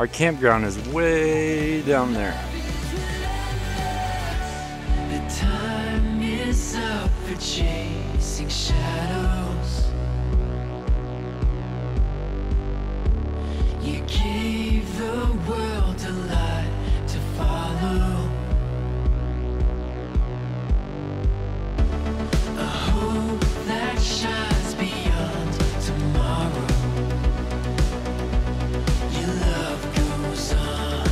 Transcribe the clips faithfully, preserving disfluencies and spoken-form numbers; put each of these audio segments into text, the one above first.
Our campground is way down there. The time is up for chasing shadows. You gave the world a light to follow. A hope that shines beyond tomorrow. Your love goes on.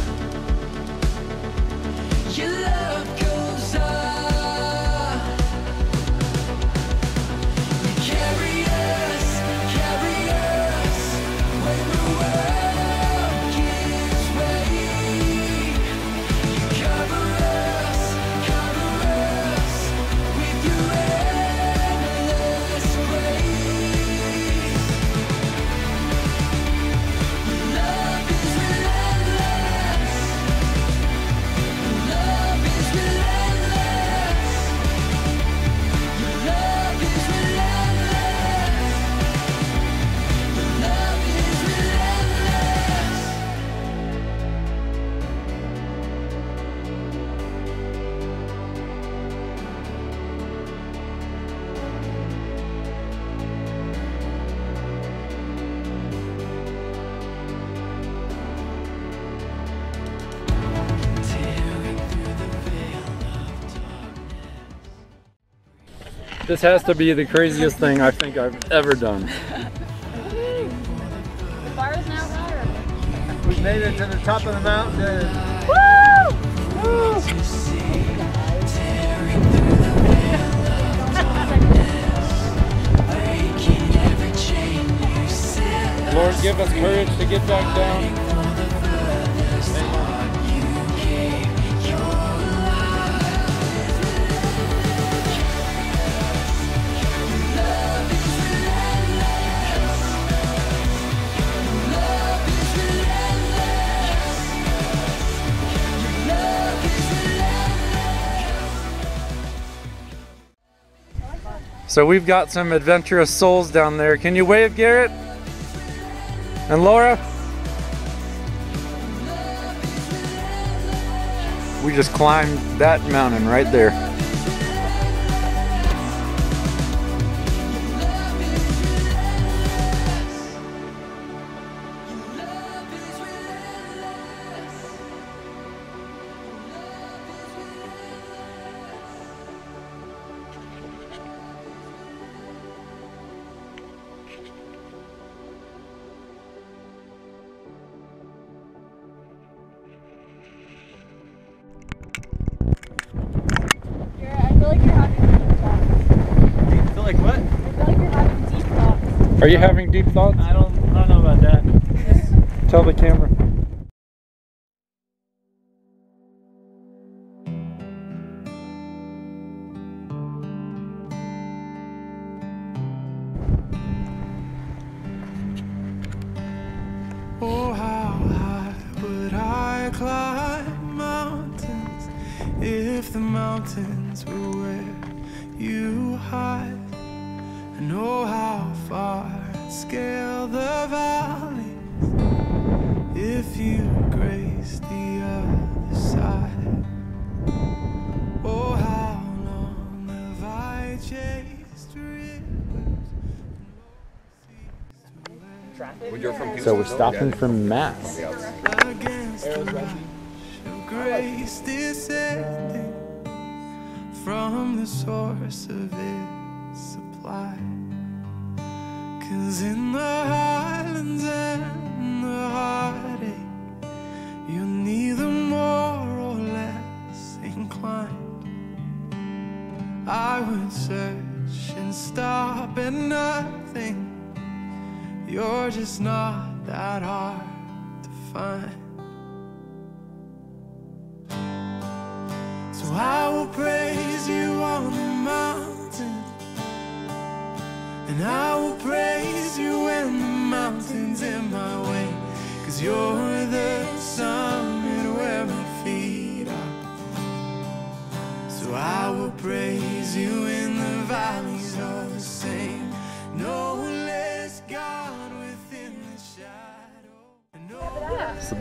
Your love goes on. You carry us, carry us when the world gives way. You cover us, cover us with your endless grace. Your love is relentless. Your love is relentless. Your love is relentless. Your love is relentless. Tearing through the veil of darkness. This has to be the craziest thing I think I've ever done. The bar is now higher. We made it to the top of the mountain. Lord, give us courage to get back down. So we've got some adventurous souls down there. Can you wave, Garrett? And Laura? We just climbed that mountain right there. Are you having deep thoughts? I don't, I don't know about that. Tell the camera. Oh, how high would I climb mountains if the mountains were where you hide? And oh, how far I'd scale the valleys if you graced the other side. Oh, how long have I chased rivers? So we're stopping for Mass. Against the rush of grace descending from the source of its supply. 'Cause in the Highlands and the heartache, you're neither more or less inclined. I would search and stop at nothing. You're just not that hard to find. So I will praise you on the mountain, and I will praise you when the mountain's in my way. 'Cause you're the summit where my feet are. So I will praise you in the valleys all the same. No less God within the shadow. So